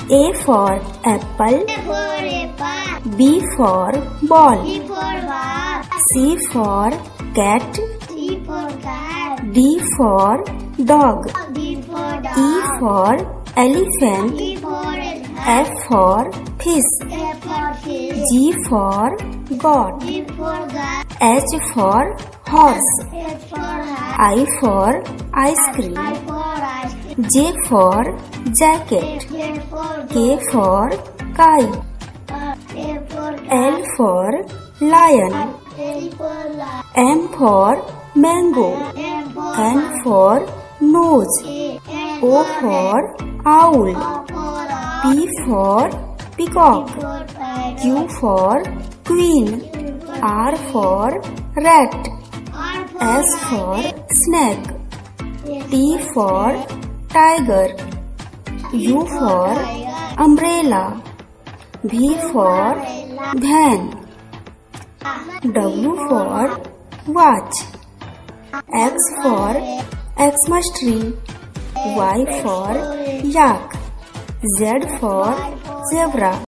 A for apple. B for ball. C for cat. D for dog. E for elephant. F for fish. G for goat. H for horse. I for ice cream. J for jacket. K for kite. L for lion. M for mango. N for nose. O for owl. P for peacock. Q for queen. R for rat. S for snake. T for tiger. U for umbrella. V for van. W for watch. X for Xmas tree. Y for yak. Z for zebra.